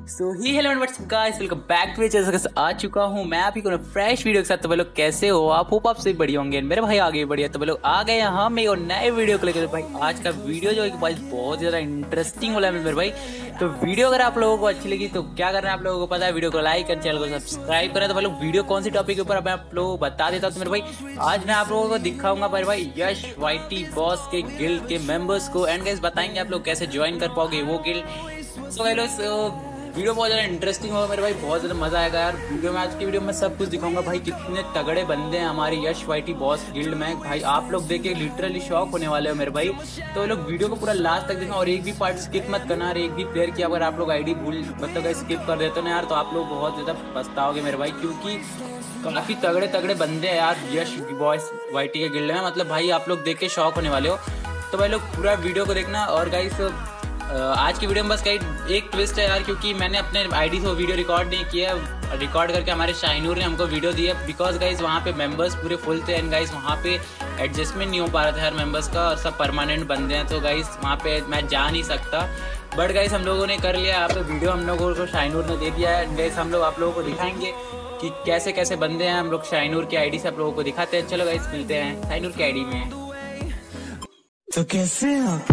So hi hello and what's up guys, welcome back to channel. आ चुका हूँ मैं आप ही को फ्रेश वीडियो के साथ। तो भाई लोग कैसे हो आप? होप आप सही बढ़िया होंगे। मेरे भाई आगे बढ़िया। तो भाई लोग आ गए हम एक और नए वीडियो को लेकर। भाई आज का वीडियो जो है भाई बहुत ज़्यादा इंटरेस्टिंग वाला है मेरे भाई। तो वीडियो अगर आप लोगों को अच्छी लगी तो क्या करना है आप लोगों को पता है, वीडियो को लाइक और चैनल को सब्सक्राइब करें। तो भाई लोग वीडियो कौन सी टॉपिक के ऊपर मैं आप लोगों को बता देता हूँ। तो मेरे भाई आज मैं आप लोगों को दिखाऊंगा भाई यश वाईटी बॉस के गिल्ड के मेंबर्स को, एंड गाइस बताएंगे आप लोग कैसे ज्वाइन कर पाओगे वो गिल्ड। सो गाइस वीडियो बहुत ज़्यादा इंटरेस्टिंग होगा मेरे भाई, बहुत ज़्यादा मज़ा आएगा यार वीडियो में। आज की वीडियो में सब कुछ दिखाऊंगा भाई, कितने तगड़े बंदे हैं हमारे यश वाईटी बॉस गिल्ड में। भाई आप लोग देख के लिटरली शॉक होने वाले हो मेरे भाई। तो लोग वीडियो को पूरा लास्ट तक देखना और एक भी पार्ट स्किप मत करना। और एक भी प्लेयर की अगर आप लोग आईडी भूल मतलब स्किप कर देते हो ना यार, तो आप लोग बहुत ज़्यादा पछताओगे मेरे भाई, क्योंकि काफ़ी तगड़े तगड़े बंदे हैं यार यश बॉस वाईटी के गिल्ड में। मतलब भाई आप लोग देख के शॉक होने वाले हो। तो भाई लोग पूरा वीडियो को देखना। और गाइस आज की वीडियो में बस कहीं एक ट्विस्ट है यार, क्योंकि मैंने अपने आईडी से वो वीडियो रिकॉर्ड नहीं किया। रिकॉर्ड करके हमारे शाइनूर ने हमको वीडियो दी है, बिकॉज गाइस वहाँ पे मेंबर्स पूरे फुल थे एंड गाइस वहाँ पे एडजस्टमेंट नहीं हो पा रहा था हर मेंबर्स का, और सब परमानेंट बंदे हैं। तो गाइस वहाँ पे मैं जा नहीं सकता, बट गाइस हम लोगों ने कर लिया। यहाँ पे वीडियो हम लोगों को शाइनूर ने दे दिया है। गाइस हम लोग आप लोगों को दिखाएंगे कि कैसे कैसे बंदे हैं। हम लोग शाइनूर की आईडी से आप लोगों को दिखाते हैं। चलो गाइस मिलते हैं शाइनूर की आईडी में। तो कैसे आप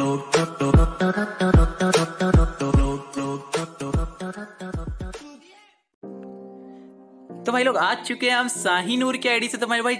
तो भाई लोग आ चुके हैं हम शाहीनूर की आईडी से। तो भाई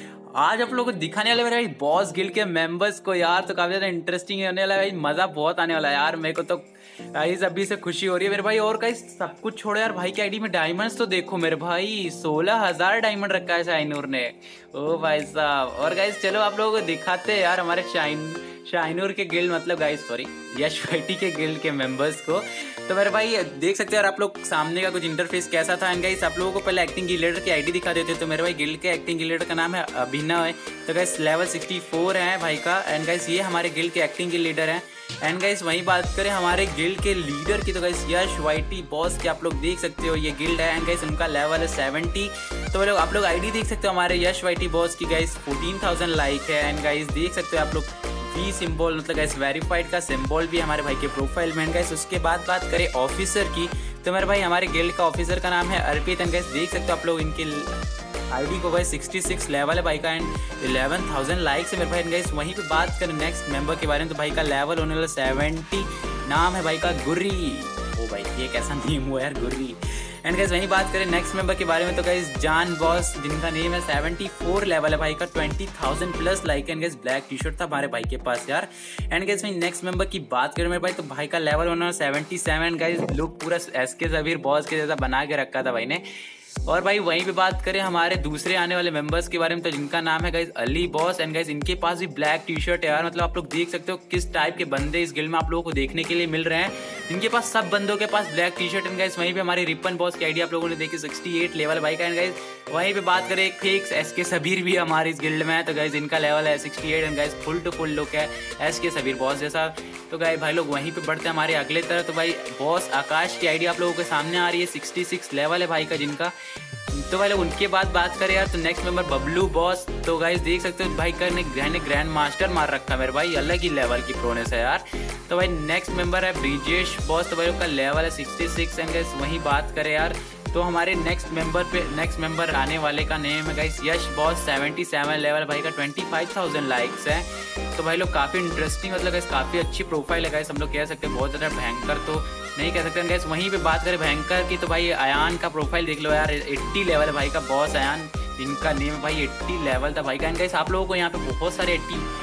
आज आप लोगों को दिखाने वाले मेरे भाई बॉस गिल्ड के मेंबर्स को यार। तो काफी ज्यादा इंटरेस्टिंग होने वाला है भाई, मजा बहुत आने वाला है यार। मेरे को तो गाइस अभी से खुशी हो रही है मेरे भाई। और गाइस सब कुछ छोड़ो यार, भाई की आईडी में डायमंड्स तो देखो मेरे भाई, 16,000 डायमंड रखा है शाहीनूर ने। ओ भाई साहब। और गाइस चलो आप लोगों को दिखाते हैं यार हमारे शाहीनूर के गिल्ड मतलब गाइस सॉरी यश वाईटी के गिल्ड के मेंबर्स को। तो मेरे भाई देख सकते हैं यार आप लोग सामने का कुछ इंटरफेस कैसा था। एंड गाइस आप लोगों को पहले एक्टिंग लीडर की आईडी दिखा देते। तो मेरे भाई गिल्ड के एक्टिंग लीडर का नाम है अभिनव है। तो गाइस लेवल 64 है भाई का। एंड गाइस ये हमारे गिल्ड के एक्टिंग के लीडर हैं। एंड गाइस वही बात करें हमारे गिल्ड के लीडर की, तो गाइस यश वाईटी बॉस के आप लोग देख सकते हो ये गिल्ड है। एंड गाइस उनका लेवल है 70। तो लोग आप लोग आईडी देख सकते हो हमारे यश वाईटी बॉस की गाइस 14,000 लाइक है। एंड गाइस देख सकते हो आप लोग वी सिंबल मतलब गाइस वेरीफाइड का सिंबल भी हमारे भाई के प्रोफाइल में। गाइस उसके बाद बात करें ऑफिसर की, तो मेरे भाई हमारे गिल्ड का ऑफिसर का नाम है अर्पित। एंड गाइस देख सकते हो आप लोग इनके आईडी को गाइस 66 लेवल है भाई का एंड 11,000 लाइक्स है मेरे भाई। गाइस वहीं पे बात करें नेक्स्ट मेंबर के बारे में, तो भाई का लेवल होने वाला 70, नाम है भाई का गुर्री। ओ भाई ये कैसा नेम हुआ यार गुर्री। एंड गाइस वहीं बात करें नेक्स्ट मेंबर के बारे में, तो गाइस जान बॉस जिनका नेम है 74 लेवल है भाई का, 20,000 plus like. And guys black T shirt था हमारे भाई के पास यार। एंड गाइस वहीं नेक्स्ट मेंबर की बात करें मेरे भाई, तो भाई का लेवल होना 77। गाइस लुक पूरा एसके सबीर बॉस के जैसा बना के रखा था भाई ने। और भाई वहीं पे बात करें हमारे दूसरे आने वाले मेंबर्स के बारे में, तो जिनका नाम है guys Ali boss. And guys इनके पास भी ब्लैक टी शर्ट है यार। मतलब आप लोग देख सकते हो किस टाइप के बंदे इस गिल्ड में आप लोगों को देखने के लिए मिल रहे हैं। इनके पास सब बंदों के पास black T shirt. And guys वहीं पे हमारे रिपन बॉस की आईडी आप लोगों ने देखी 68 लेवल भाई का। एंड गाइस वहीं पे बात करें फेक्स एसके सबीर भी हमारे इस गिल्ड में है। तो गाइस इनका लेवल है 68 and guys full to full look है एसके सबीर बॉस जैसा। तो गाइस भाई लोग वहीं पे बढ़ते हैं हमारे अगले तरह। तो भाई बॉस आकाश की आईडी आप लोगों के सामने आ रही है, 66 लेवल है भाई का जिनका। तो भाई लोग उनके बाद बात करें यार, तो नेक्स्ट मेंबर बबलू बॉस। तो गाइस देख सकते हो भाई का ने ग्रैंड मास्टर मार रखा है मेरे भाई, अलग ही लेवल की प्रोनेस है यार। तो भाई नेक्स्ट मेंबर है ब्रिजेश बॉस। तो भाई का लेवल है 66। एंड गाइस वहीं बात करें यार, तो हमारे नेक्स्ट मेंबर आने वाले का नेम है गाइस यश बॉस, 77 लेवल भाई का, 25,000 लाइक्स है। तो भाई लोग काफ़ी इंटरेस्टिंग मतलब गाइस काफ़ी अच्छी प्रोफाइल है गाइस, हम लोग कह सकते हैं बहुत ज़्यादा भयंकर तो नहीं कह सकते गाइस। वहीं पे बात करें भयंकर की, तो भाई अयान का प्रोफाइल देख लो यार, 80 लेवल है भाई का बॉस अयान, इनका नेम है भाई 80 लेवल था भाई का। एंड गाइस आप लोगों को यहाँ पे बहुत सारे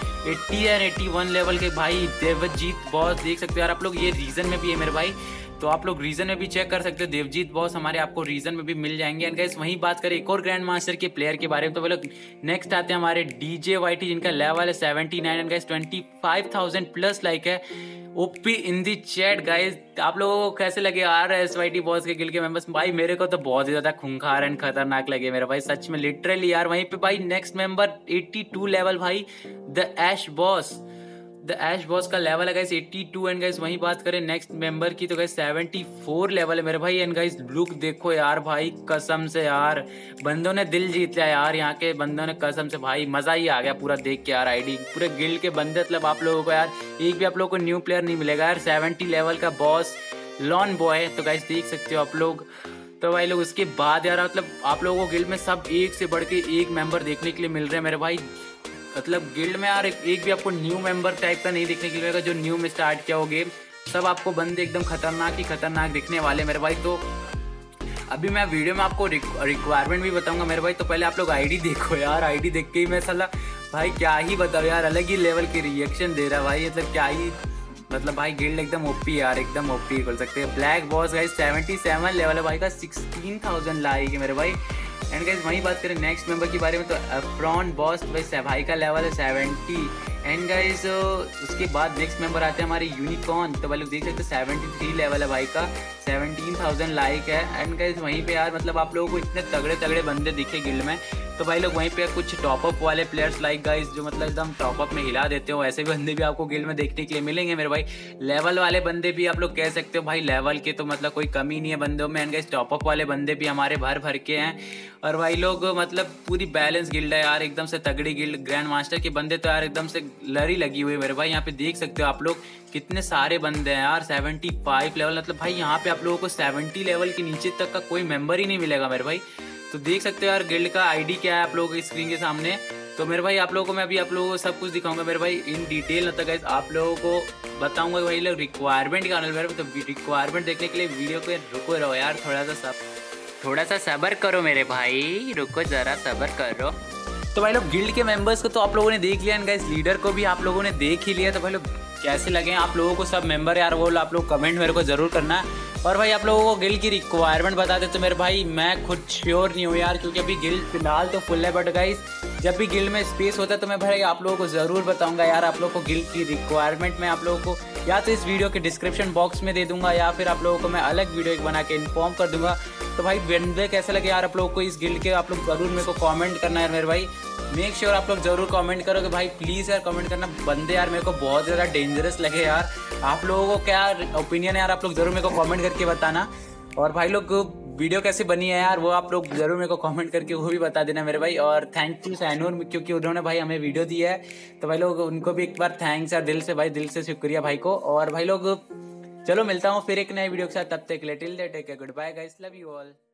80 एंड 81 लेवल के भाई देवजीत बॉस देख सकते हो यार आप लोग, ये रीजन में भी है मेरे भाई। तो आप लोग रीजन में भी चेक कर सकते हो, देवजीत बॉस हमारे आपको रीजन में भी मिल जाएंगे। एंड गाइस वहीं बात करें एक और ग्रैंड मास्टर के प्लेयर के बारे में, तो वो लोग नेक्स्ट आते हैं हमारे डीजे वाईटी जिनका लेवल है 79 एंड गाइस 25,000 प्लस लाइक है। OP in the chat guys. आप लोगों को कैसे लगे यार एस वाईटी बॉस के गिल्ड के मेंबर्स? भाई मेरे को तो बहुत ही ज्यादा खूंखार एंड खतरनाक लगे मेरा भाई, सच में लिटरली यार। वहीं पे भाई नेक्स्ट मेंबर 82 लेवल भाई the Ash boss. The Ash boss का लेवल है गाइस 82। एंड गाइस वहीं बात करें नेक्स्ट मेंबर की, तो गाइस 74 लेवल है मेरे भाई। एंड गाइस लुक देखो यार भाई, कसम से यार बंदों ने दिल जीत लिया यार, यहाँ के बंदों ने कसम से भाई मजा ही आ गया पूरा देख के यार। आईडी पूरे गिल्ड के बंदे मतलब आप लोगों को यार एक भी आप लोगों को न्यू प्लेयर नहीं मिलेगा यार। 70 लेवल का बॉस लॉन बॉय। तो गाइस देख सकते हो आप लोग। तो भाई लोग उसके बाद यार मतलब आप लोगों को गिल्ड में सब एक से बढ़ के एक मेंबर देखने के लिए मिल रहे हैं मेरे भाई। मतलब गिल्ड में यार एक भी आपको न्यू मेंबर टाइप का नहीं देखने के लिए मिलेगा जो न्यू में स्टार्ट किया हो गेम। सब आपको बंदे एकदम खतरनाक ही खतरनाक दिखने वाले मेरे भाई। तो अभी मैं वीडियो में आपको रिक्वायरमेंट भी बताऊंगा मेरे भाई। तो पहले आप लोग आईडी देखो यार, आईडी देख के ही मैं साला भाई क्या ही बताओ यार, अलग ही लेवल की रिएक्शन दे रहा भाई। मतलब क्या ही मतलब भाई गिल्ड एकदम ओपी यार, एकदम ओपी बोल सकते हैं। ब्लैक बॉस गाइस 77 लेवल है भाई का, 16,000 लाइक है मेरे भाई। एंड गाइस वहीं बात करें नेक्स्ट मेंबर के बारे में तो अफ्रॉन बॉस भाई का लेवल है 70। एंड गाइस उसके बाद नेक्स्ट मेंबर आते हैं हमारे यूनिकॉर्न। तो भाई लोग देख सकते हैं 73 लेवल है भाई का, 17,000 लाइक है। एंड गाइस वहीं पे यार मतलब आप लोगों को इतने तगड़े तगड़े बंदे दिखे गिल्ड में। तो भाई लोग वहीं पे कुछ टॉपअप वाले प्लेयर्स लाइक गाइस जो मतलब एकदम टॉपअप में हिला देते हो, ऐसे भी बंदे भी आपको गिल्ड में देखने के लिए मिलेंगे मेरे भाई। लेवल वाले बंदे भी आप लोग कह सकते हो भाई, लेवल के तो मतलब कोई कमी नहीं है बंदों में। एंड गाइस टॉपअप वाले बंदे भी हमारे भर भर के हैं। और भाई लोग मतलब पूरी बैलेंस गिल्ड है यार, एकदम से तगड़ी गिल्ड। ग्रैंड मास्टर के बंदे तो यार एकदम से लरी लगी हुई है मेरे भाई। यहाँ पे देख सकते हो आप लोग कितने सारे बंदे हैं यार, 75 लेवल। मतलब भाई यहाँ पे आप लोगों को 70 लेवल के नीचे तक का कोई मेंबर ही नहीं मिलेगा मेरे भाई। तो देख सकते हो यार गिल्ड का आईडी क्या है आप लोगों की स्क्रीन के सामने। तो मेरे भाई आप लोगों को मैं अभी आप लोगों को सब कुछ दिखाऊंगा मेरे भाई इन डिटेल। मतलब गाइस आप लोगों को बताऊंगा भाई लोग रिक्वायरमेंट का मेरे। तो रिक्वायरमेंट देखने के लिए वीडियो पे रुको रहो यार, थोड़ा सा सब्र करो मेरे भाई, रुको जरा सब्र करो। तो भाई लोग गिल्ड के मेंबर्स को तो आप लोगों ने देख लिया, गाइस लीडर को भी आप लोगों ने देख ही लिया। तो भाई लोग कैसे लगे आप लोगों को सब मेंबर यार, वो आप लोग कमेंट मेरे को जरूर करना। और भाई आप लोगों को गिल्ड की रिक्वायरमेंट बता दे तो मेरे भाई मैं खुद श्योर नहीं हूँ यार, क्योंकि अभी गिल्ड फिलहाल तो फुल है। बट गाइस जब भी गिल्ड में स्पेस होता है तो मैं भाई आप लोगों को ज़रूर बताऊंगा यार। आप लोगों को गिल्ड की रिक्वायरमेंट मैं आप लोगों को या तो इस वीडियो के डिस्क्रिप्शन बॉक्स में दे दूंगा या फिर आप लोगों को मैं अलग वीडियो एक बना के इन्फॉर्म कर दूंगा। तो भाई बंदे कैसे लगे यार आप लोगों को इस गिल्ड के, आप लोग ज़रूर मेरे को कॉमेंट करना है मेरे भाई। मेक श्योर आप लोग जरूर कमेंट करो कि भाई प्लीज़ यार कमेंट करना। बंदे यार मेरे को बहुत ज़्यादा डेंजरस लगे यार। आप लोगों को क्या ओपिनियन है यार, आप लोग जरूर मेरे को कमेंट करके बताना। और भाई लोग वीडियो कैसे बनी है यार वो आप लोग जरूर मेरे को कमेंट करके वो भी बता देना मेरे भाई। और थैंक यू सैनूर, क्योंकि उन्होंने भाई हमें वीडियो दी है। तो भाई लोग उनको भी एक बार थैंक्स यार दिल से भाई, दिल से शुक्रिया भाई को। और भाई लोग चलो मिलता हूँ फिर एक नए वीडियो के साथ, तब तक के लिए till that take care, goodbye guys, love you all.